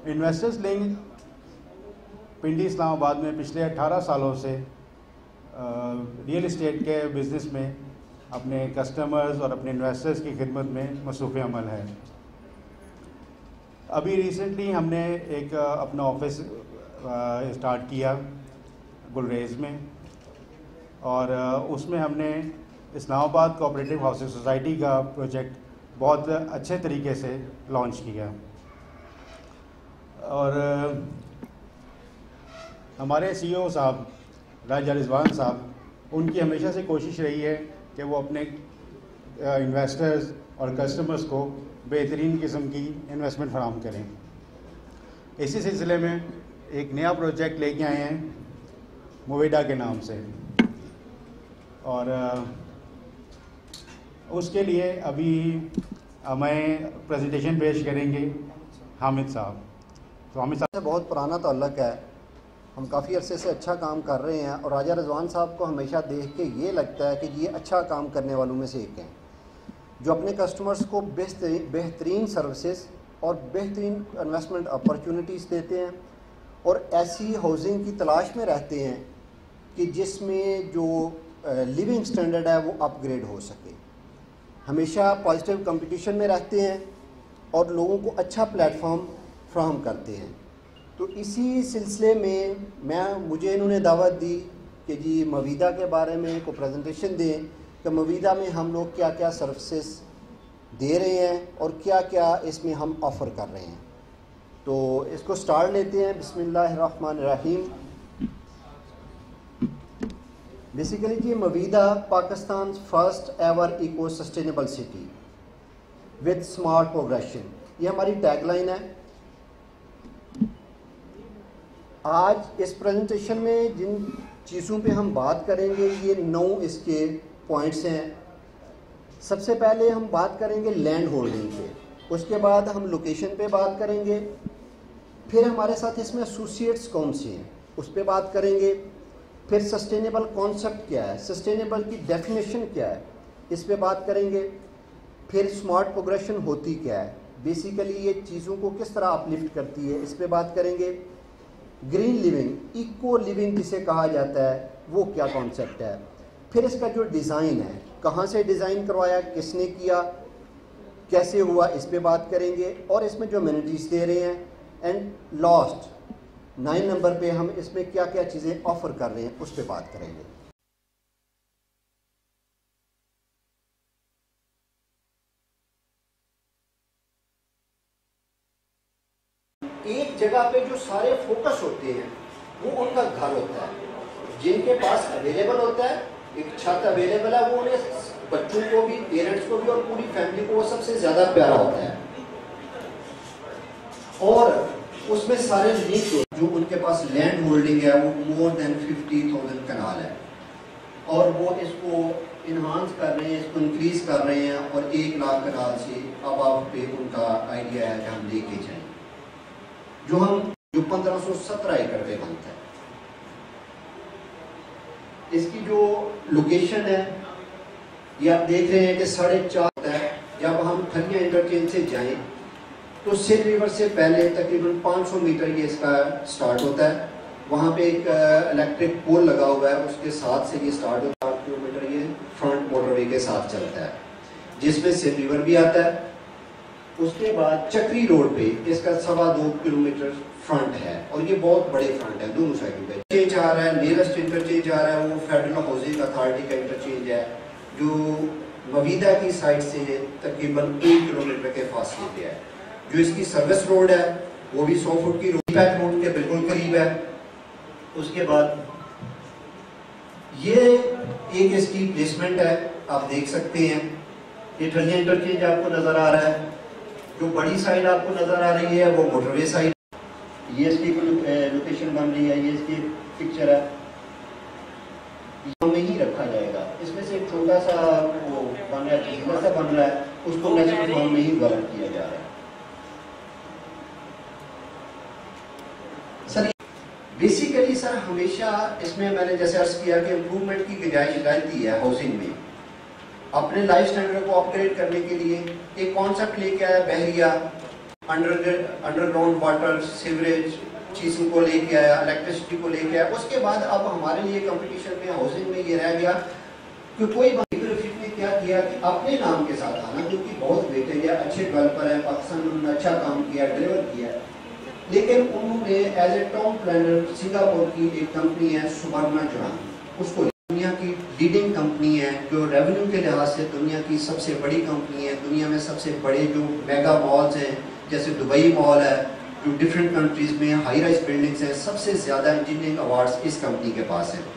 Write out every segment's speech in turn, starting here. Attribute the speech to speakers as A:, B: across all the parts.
A: Investors link पिंडी इस्लामाबाद में पिछले 18 सालों से रियल इस्टेट के बिज़नेस में अपने कस्टमर्स और अपने इन्वेस्टर्स की खिदमत में मसरूफ़ अमल है। अभी रिसेंटली हमने एक अपना ऑफिस स्टार्ट किया गुलरेज में, और उसमें हमने इस्लामाबाद कोऑपरेटिव हाउसिंग सोसाइटी का प्रोजेक्ट बहुत अच्छे तरीके से लॉन्च किया। और हमारे CEO साहब राजा रिजवान साहब, उनकी हमेशा से कोशिश रही है कि वो अपने इन्वेस्टर्स और कस्टमर्स को बेहतरीन किस्म की इन्वेस्टमेंट फराहम करें। इसी सिलसिले में एक नया प्रोजेक्ट लेके आए हैं मोवेडा के नाम से, और उसके लिए अभी हमें प्रेजेंटेशन पेश करेंगे हामिद साहब। तो हामिद साहब
B: से बहुत पुराना ताल्लुक़ है, हम काफ़ी अरसे से अच्छा काम कर रहे हैं, और राजा रिजवान साहब को हमेशा देख के ये लगता है कि ये अच्छा काम करने वालों में से एक हैं, जो अपने कस्टमर्स को बेहतरीन सर्विसेज और बेहतरीन इन्वेस्टमेंट अपॉर्चुनिटीज़ देते हैं, और ऐसी हाउसिंग की तलाश में रहते हैं कि जिसमें जो लिविंग स्टैंडर्ड है वो अपग्रेड हो सके। हमेशा पॉजिटिव कंपटीशन में रहते हैं और लोगों को अच्छा प्लेटफॉर्म फ्राहम करते हैं। तो इसी सिलसिले में मुझे इन्होंने दावत दी कि जी मवीदा के बारे में को प्रेजेंटेशन दें कि मवीदा में हम लोग क्या क्या सर्विसेज दे रहे हैं और क्या क्या इसमें हम ऑफ़र कर रहे हैं। तो इसको स्टार्ट लेते हैं। बिस्मिल्लाहिर्रहमानिर्रहीम। बेसिकली जी Mivida Pakistan first ever eco sustainable city with smart progression, ये हमारी टैगलाइन है। आज इस प्रेजेंटेशन में जिन चीज़ों पे हम बात करेंगे ये 9 इसके पॉइंट्स हैं। सबसे पहले हम बात करेंगे लैंड होल्डिंग पे, उसके बाद हम लोकेशन पे बात करेंगे, फिर हमारे साथ इसमें एसोसिएट्स कौन से हैं उस पे बात करेंगे, फिर सस्टेनेबल कॉन्सेप्ट क्या है, सस्टेनेबल की डेफिनेशन क्या है इस पे बात करेंगे, फिर स्मार्ट प्रोग्रेशन होती क्या है, बेसिकली ये चीज़ों को किस तरह अपलिफ्ट करती है इस पे बात करेंगे, ग्रीन लिविंग, इको लिविंग जिसे कहा जाता है वो क्या कॉन्सेप्ट है, फिर इसका जो डिज़ाइन है कहाँ से डिज़ाइन करवाया, किसने किया, कैसे हुआ इस पे बात करेंगे, और इसमें जो एमिनिटीज़ दे रहे हैं, एंड लास्ट 9 नंबर पे हम इसमें क्या क्या चीज़ें ऑफ़र कर रहे हैं उस पे बात करेंगे। एक जगह पे जो सारे फोकस होते हैं वो उनका घर होता है, जिनके पास अवेलेबल होता है, एक छत अवेलेबल है, वो उन्हें बच्चों को भी, पेरेंट्स को भी और पूरी फैमिली को वो सबसे ज़्यादा प्यारा होता है। और उसमें सारे लिंक जो उनके पास लैंड होल्डिंग है वो मोर देन 50,000 कनाल है, और वो इसको इन्हांस कर रहे हैं, इसको इंक्रीज कर रहे हैं, और 1 लाख कनाल से अब पे उनका आइडिया है कि हम लेके जाएं, जो 1517 एकड़ पे बनता है। इसकी जो लोकेशन है ये आप देख रहे हैं कि 4.5 है। जब हम खलिया इंटरचेंज से जाएं तो सिर रिवर से पहले तकरीबन 500 मीटर ये इसका स्टार्ट होता है। वहाँ पे एक इलेक्ट्रिक पोल लगा हुआ है, उसके साथ से ये स्टार्ट होता है। 8 किलोमीटर ये फ्रंट मोटरवे के साथ चलता है, जिसमें सिर रिवर भी आता है। उसके बाद चक्री रोड पे इसका 2.25 किलोमीटर फ्रंट है, और ये बहुत बड़े फ्रंट है, दोनों साइड पे इंटरचेंज आ रहा है। नियरेस्ट इंटरचेंज आ रहा है वो फेडरल हाउसिंग अथॉरिटी का इंटरचेंज है, जो मवीदा की साइड से तकरीबन 1 किलोमीटर के फासले पे है। जो इसकी सर्विस रोड है वो भी 100 फुट की रोड के बिल्कुल करीब है। उसके बाद ये एक इसकी प्लेसमेंट है, आप देख सकते हैं। ये ठलिया इंटरचेंज आपको नजर आ रहा है, जो बड़ी साइड आपको नजर आ रही है वो मोटरवे साइड। ये इसकी लोकेशन बन रही है, ये इसकी पिक्चर है, में ही रखा जाएगा। इसमें से एक छोटा सा वो बन रहा है, उसको नेचुरल फॉर्म में ही डेवलप किया जा रहा है। सर बेसिकली सर हमेशा इसमें मैंने जैसे अर्ज किया कि इम्प्रूवमेंट की गुंजाइश रहती है हाउसिंग में। अपने लाइफ स्टैंडर्ड को अपग्रेड करने के लिए एक कॉन्सेप्ट लेके आया बहरिया, अंडरग्राउंड वाटर, सीवरेज चीज़ों को लेके आया, इलेक्ट्रिसिटी को लेके आया। उसके बाद अब हमारे लिए कंपटीशन में हाउसिंग में ये रह गया कि कोई ने क्या किया कि अपने नाम के साथ आना, जो कि बहुत बेटे या अच्छे डेवलपर है, पाकिस्तान में उन्होंने अच्छा काम किया, डिलीवर किया, लेकिन उन्होंने as a town planner Singapore की एक कंपनी है सुबर्णा जुड़ान, उसको दुनिया की लीडिंग कंपनी है, जो रेवेन्यू के लिहाज से दुनिया की सबसे बड़ी कंपनी है। दुनिया में सबसे बड़े जो मेगा मॉल्स हैं जैसे दुबई मॉल है, जो डिफरेंट कंट्रीज में हाई राइज बिल्डिंग्स हैं, सबसे ज़्यादा इंजीनियरिंग अवार्ड्स इस कंपनी के पास हैं।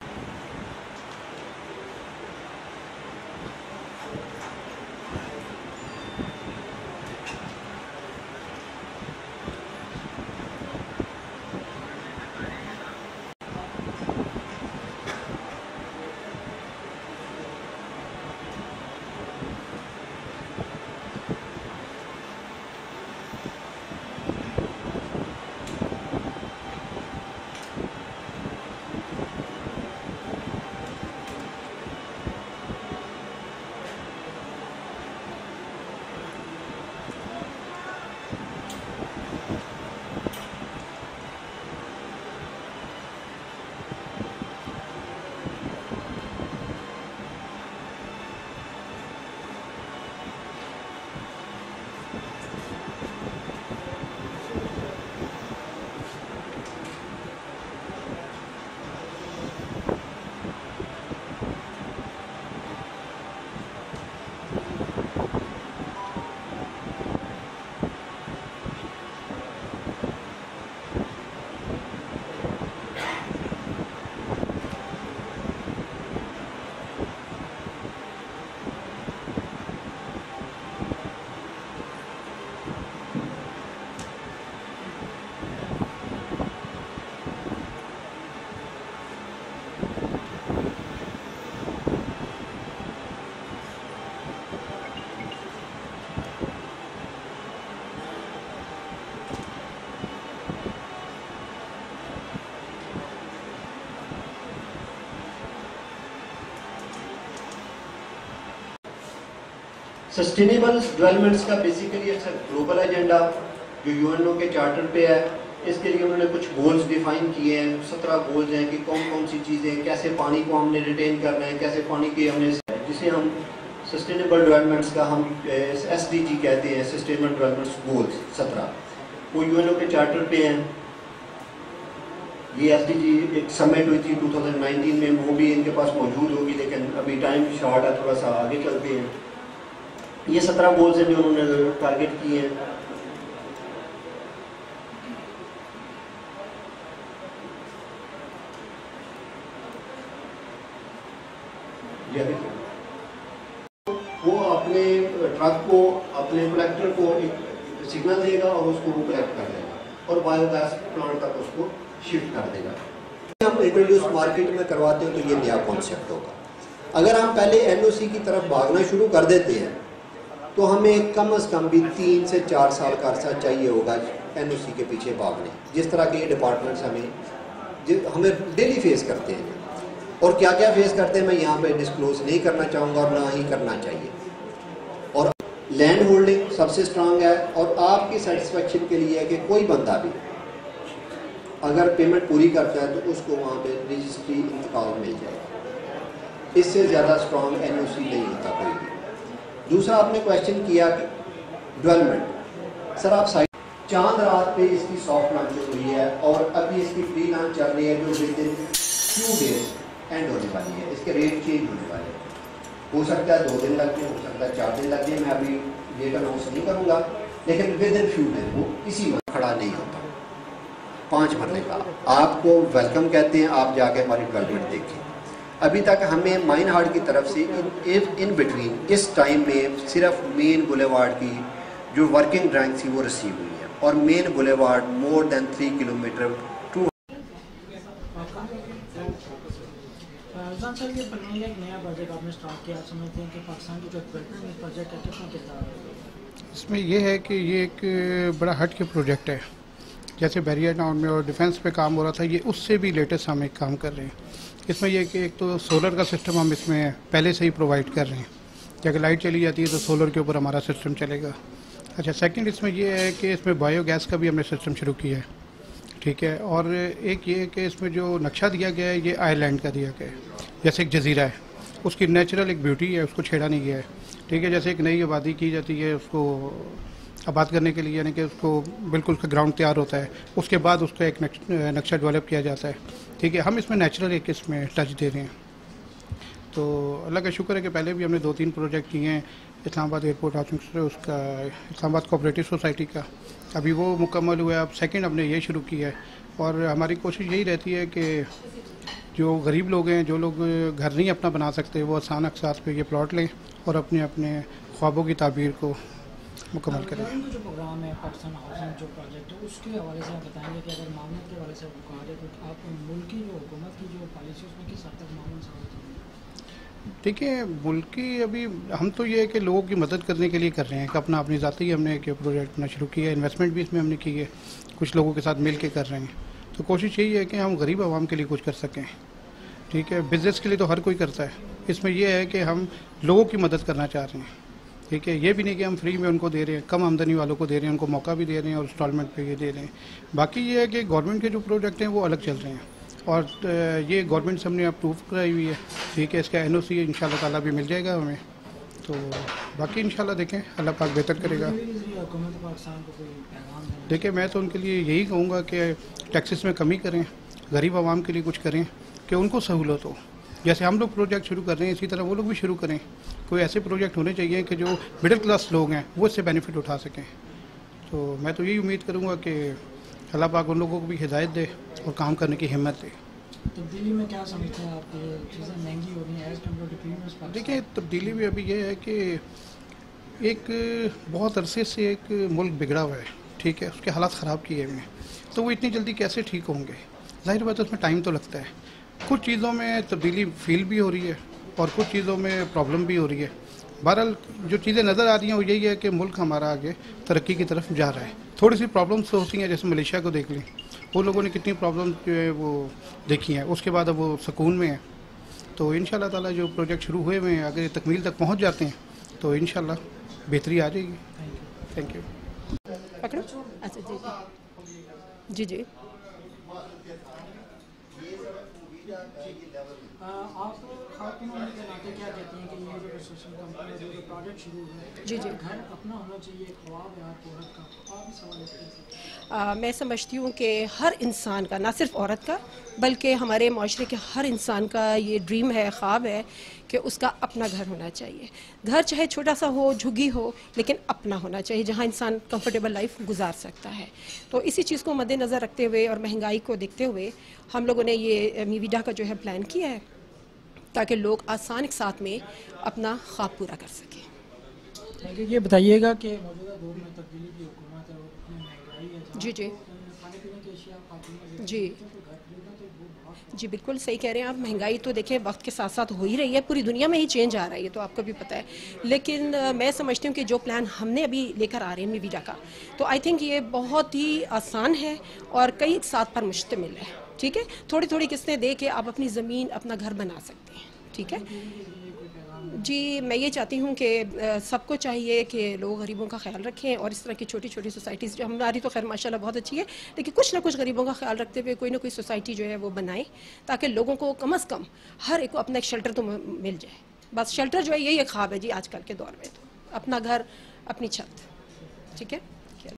B: सस्टेनेबल डेवलपमेंट्स का बेसिकली अच्छा ग्लोबल एजेंडा जो यूएनओ के चार्टर पे है, इसके लिए उन्होंने कुछ गोल्स डिफाइन किए हैं। 17 गोल्स हैं कि कौन कौन सी चीज़ें, कैसे पानी को हमने रिटेन करना है, कैसे पानी की हमने, जिसे हम सस्टेनेबल डेवलपमेंट्स का हम SDG कहते हैं, सस्टेनेबल डेवलपमेंट्स गोल्स 17, वो यूएनओ के चार्टर पे हैं। ये SDG एक समिट हुई थी 2019 में, वो भी इनके पास मौजूद होगी, लेकिन अभी टाइम शॉर्ट है, थोड़ा सा आगे चलते हैं। ये 17 गोल्स हैं जो उन्होंने टारगेट किए हैं। वो अपने ट्रक को, अपने कलेक्टर को एक सिग्नल देगा और उसको वो कलेक्ट कर देगा और बायोगैस प्लांट तक उसको शिफ्ट कर देगा। हम इंट्रोड्यूस मार्केट में करवाते हैं तो ये नया कॉन्सेप्ट होगा। अगर हम पहले NOC की तरफ भागना शुरू कर देते हैं तो हमें कम से कम भी 3 से 4 साल का अर्सा चाहिए होगा NOC के पीछे भागने। जिस तरह के डिपार्टमेंट्स हमें डेली फेस करते हैं, और क्या क्या फेस करते हैं मैं यहाँ पे डिस्क्लोज नहीं करना चाहूँगा और ना ही करना चाहिए। और लैंड होल्डिंग सबसे स्ट्रांग है, और आपकी सेटिस्फेक्शन के लिए है कि कोई बंदा भी अगर पेमेंट पूरी करता है तो उसको वहाँ पे रजिस्ट्री इंतकाल मिल जाएगा। इससे ज़्यादा स्ट्रांग NOC नहीं होता कोई भी। दूसरा आपने क्वेश्चन किया कि डेवलपमेंट, सर आप साइट चांद रात पे इसकी सॉफ्ट लॉन्चिंग हुई है और अभी इसकी प्री लॉन्च चल रही है जो within few days end होने वाली है। इसके रेट चेंज होने वाले हैं, हो सकता है 2 दिन लग जाए, हो सकता है 4 दिन लग जाए, मैं अभी डेट अनाउंस नहीं करूँगा, लेकिन विद इन फ्यू डेज वो इसी में खड़ा नहीं होता। 5 मरले का आपको वेलकम कहते हैं, आप जाके हमारी डेवलपमेंट देखें। अभी तक हमें माइन हार्ट की तरफ से इन बिटवीन इस टाइम में सिर्फ मेन बुलेवार्ड की जो वर्किंग ड्राइंग थी वो रिसीव हुई है, और main boulevard more than 3 kilometre two.
C: Sir ये बनने एक नया प्रोजेक्ट आपने स्टार्ट किया, आप समझते हैं कि पाकिस्तान की जो डेवलपमेंट प्रोजेक्ट है कितना किरदार है
D: इसमें? ये है कि ये एक बड़ा हट के प्रोजेक्ट है। जैसे बैरियर टाउन में और डिफेंस पे काम हो रहा था, ये उससे भी लेटेस्ट हम एक काम कर रहे हैं। इसमें यह कि एक तो सोलर का सिस्टम हम इसमें पहले से ही प्रोवाइड कर रहे हैं। जब लाइट चली जाती है तो सोलर के ऊपर हमारा सिस्टम चलेगा। अच्छा, सेकंड इसमें ये है कि इसमें बायोगैस का भी हमने सिस्टम शुरू किया है, ठीक है। और एक ये है कि इसमें जो नक्शा दिया गया है ये आइलैंड का दिया गया है, जैसे एक जजीरा है, उसकी नेचुरल एक ब्यूटी है, उसको छेड़ा नहीं गया है, ठीक है। जैसे एक नई आबादी की जाती है उसको आबाद करने के लिए, यानी कि उसको बिल्कुल उसका ग्राउंड तैयार होता है, उसके बाद उसका एक नक्शा डेवलप किया जाता है, ठीक है। हम इसमें नेचुरल एक इसमें टच दे रहे हैं। तो अल्लाह का शुक्र है कि पहले भी हमने 2-3 प्रोजेक्ट किए हैं इस्लामाबाद एयरपोर्ट हाउसिंग से, उसका इस्लामाबाद कोऑपरेटिव सोसाइटी का, अभी वो मुकम्मल हुआ है। अब सेकंड हमने ये शुरू किया है और हमारी कोशिश यही रहती है कि जो गरीब लोग हैं, जो लोग घर नहीं अपना बना सकते, वो आसान अकसास पे ये प्लॉट लें और अपने अपने ख्वाबों की ताबीर को मुकम्मल करें।
C: जो प्रोग्राम है पाकिस्तान हाउसिंग जो प्रोजेक्ट है उसके हवाले से आप बताएंगे कि अगर मामले के हवाले से कहा जाए तो आप मुल्क की जो हुकूमत की जो पॉलिसी उसमें किस हद तक मामला साबित होंगे?
D: देखिए, मुल्क की अभी हम तो ये है कि लोगों की मदद करने के लिए कर रहे हैं कि अपना अपनी ज़ाती हमने एक प्रोजेक्ट अपना शुरू किया है, इन्वेस्टमेंट भी इसमें हमने की है, कुछ लोगों के साथ मिल के कर रहे हैं। तो कोशिश यही है कि हम गरीब आवाम के लिए कुछ कर सकें, ठीक है। बिज़नेस के लिए तो हर कोई करता है, इसमें यह है कि हम लोगों की मदद करना चाह रहे हैं, ठीक है। ये भी नहीं कि हम फ्री में उनको दे रहे हैं, कम आमदनी वालों को दे रहे हैं, उनको मौका भी दे रहे हैं और इंस्टॉलमेंट पे ये दे रहे हैं। बाकी ये है कि गवर्नमेंट के जो प्रोजेक्ट हैं वो अलग चल रहे हैं और ये गवर्नमेंट से हमने अप्रूव कराई हुई है, ठीक है। इसका NOC इंशाल्लाह ताला भी मिल जाएगा हमें। तो बाकी इंशाल्लाह देखें, अल्लाह पाक बेहतर करेगा।
C: हुकूमत पाकिस्तान को कोई पैगाम देना?
D: देखिए, मैं तो उनके लिए यही कहूँगा कि टैक्सेस में कमी करें, गरीब आवाम के लिए कुछ करें कि उनको सहूलत हो। जैसे हम लोग प्रोजेक्ट शुरू कर रहे हैं, इसी तरह वो लोग भी शुरू करें। कोई ऐसे प्रोजेक्ट होने चाहिए कि जो मिडिल क्लास लोग हैं वो इससे बेनिफिट उठा सकें। तो मैं तो यही उम्मीद करूँगा कि अल्लाह पाक उन लोगों को भी हिदायत दे और काम करने की हिम्मत दे।
C: तब्दीली में क्या समझते हैं आप? चीज़ें महंगी हो रही हैं एज़ कम्पेयर टू प्रीवियस?
D: देखिए, तब्दीली भी अभी ये है कि एक बहुत अरसे से एक मुल्क बिगड़ा हुआ है, ठीक है, उसके हालात ख़राब किए हुए हैं, तो वो इतनी जल्दी कैसे ठीक होंगे? ज़ाहिर बात है उसमें टाइम तो लगता है। कुछ चीज़ों में तब्दीली फील भी हो रही है और कुछ चीज़ों में प्रॉब्लम भी हो रही है। बहरहाल जो चीज़ें नज़र आ रही हैं वो यही है कि मुल्क हमारा आगे तरक्की की तरफ जा रहा है। थोड़ी सी प्रॉब्लम्स तो होती हैं, जैसे मलेशिया को देख लें, वो लोगों ने कितनी प्रॉब्लम जो है वो देखी हैं, उसके बाद अब वो सुकून में है। तो इंशाल्लाह ताला जो प्रोजेक्ट शुरू हुए हुए हैं अगर ये तकमील तक पहुँच जाते हैं तो इंशाल्लाह बेहतरी आ जाएगी। Thank you.
E: पकड़ो। अच्छा, जी जी।
C: आप खातून होने के नाते क्या कहती हैं कि ये जो कंस्ट्रक्शन कंपनी जो प्रोजेक्ट शुरू है,
E: जी जी।
C: घर अपना होना चाहिए, ख्वाब है आपकी औरत का, आप भी सवाल करते
E: मैं समझती हूँ कि हर इंसान का, ना सिर्फ औरत का बल्कि हमारे माशरे के हर इंसान का ये ड्रीम है, ख्वाब है कि उसका अपना घर होना चाहिए। घर चाहे छोटा सा हो, झुग्गी हो, लेकिन अपना होना चाहिए जहाँ इंसान कंफर्टेबल लाइफ गुजार सकता है। तो इसी चीज़ को मद्देनज़र रखते हुए और महंगाई को देखते हुए हम लोगों ने ये मीविडा का जो है प्लान किया है ताकि लोग आसान के साथ में अपना ख्वाब पूरा कर सकें।
C: हैं? ये बताइएगा कि मौजूदा दौर में तब्दीली की हुकूमत है और इतनी महंगाई है,
E: जी जी
C: खाने पीने की अशिया खातून
E: जी जी, बिल्कुल सही कह रहे हैं आप। महंगाई तो देखिए वक्त के साथ साथ हो ही रही है, पूरी दुनिया में ही चेंज आ रहा है, ये तो आपको भी पता है। लेकिन मैं समझती हूँ कि जो प्लान हमने अभी लेकर आ रहे हैं मीविडा का, तो आई थिंक ये बहुत ही आसान है और कई साथ पर मुश्तमिल है, ठीक है। थोड़ी थोड़ी किस्तें दे के आप अपनी ज़मीन, अपना घर बना सकते हैं, ठीक है जी। मैं ये चाहती हूँ कि सबको चाहिए कि लोग गरीबों का ख्याल रखें और इस तरह की छोटी छोटी सोसाइटीज़, जो हमारी तो खैर माशाल्लाह बहुत अच्छी है, लेकिन कुछ ना कुछ गरीबों का ख्याल रखते हुए कोई ना कोई सोसाइटी जो है वो बनाएं ताकि लोगों को कम अज़ कम हर एक को अपना एक शेल्टर तो मिल जाए। बस शेल्टर जो है यही एक ख्वाब है जी आजकल के दौर में, तो अपना घर, अपनी छत, ठीक है।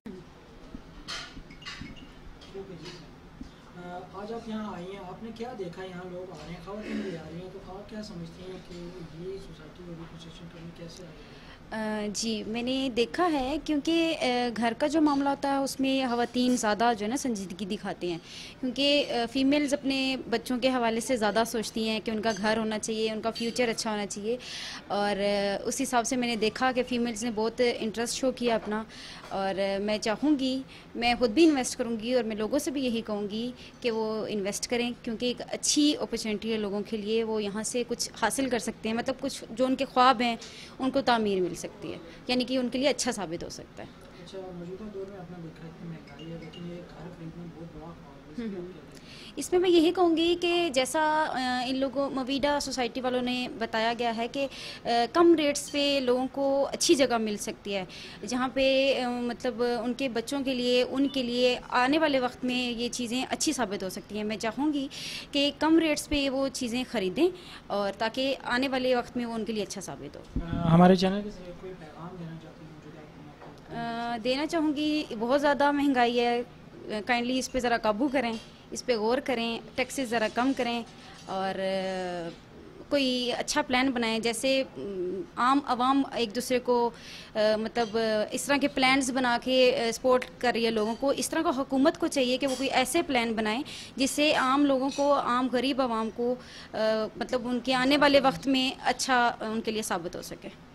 C: आज आप यहाँ आई हैं, आपने क्या देखा? यहाँ लोग आ रहे हैं, ख़वातीन भी आ रही हैं, तो आप क्या समझती हैं कि ये सोसाइटी में कंस्ट्रक्शन करनी कैसे आ रही है?
F: जी, मैंने देखा है क्योंकि घर का जो मामला होता है उसमें ख़वातीन ज़्यादा जो है ना संजीदगी दिखाते हैं, क्योंकि फ़ीमेल्स अपने बच्चों के हवाले से ज़्यादा सोचती हैं कि उनका घर होना चाहिए, उनका फ्यूचर अच्छा होना चाहिए। और उस हिसाब से मैंने देखा कि फ़ीमेल्स ने बहुत इंटरेस्ट शो किया अपना। और मैं चाहूँगी, मैं ख़ुद भी इन्वेस्ट करूँगी और मैं लोगों से भी यही कहूँगी कि वो इन्वेस्ट करें, क्योंकि एक अच्छी अपॉर्चुनिटी है लोगों के लिए, वो यहाँ से कुछ हासिल कर सकते हैं, मतलब कुछ जो उनके ख्वाब हैं उनको तामीर मिल सकती है, यानी कि उनके लिए अच्छा साबित हो सकता है।
C: अच्छा, मौजूदा दौर में आपने देखा है कि महंगाई है, लेकिन ये घर खरीदना बहुत बड़ा ख्वाब है,
F: इसमें मैं यही कहूँगी कि जैसा इन लोगों मवीडा सोसाइटी वालों ने बताया गया है कि कम रेट्स पे लोगों को अच्छी जगह मिल सकती है, जहाँ पे मतलब उनके बच्चों के लिए, उनके लिए आने वाले वक्त में ये चीज़ें अच्छी साबित हो सकती हैं। मैं चाहूँगी कि कम रेट्स पे वो चीज़ें ख़रीदें और ताकि आने वाले वक्त में वो उनके लिए अच्छा साबित हो।
C: हमारे चैनल के जरिए कोई पैगाम देना चाहती हूँ जो
F: देना चाहूँगी, बहुत ज़्यादा महंगाई है, काइंडली इस पे ज़रा काबू करें, इस पे गौर करें, टैक्सेस ज़रा कम करें और कोई अच्छा प्लान बनाएं। जैसे आम आवाम एक दूसरे को मतलब इस तरह के प्लान्स बना के सपोर्ट कर रही है लोगों को, इस तरह का हुकूमत को चाहिए कि वो कोई ऐसे प्लान बनाएं जिससे आम लोगों को, आम गरीब आवाम को मतलब उनके आने वाले वक्त में अच्छा उनके लिए साबित हो सके।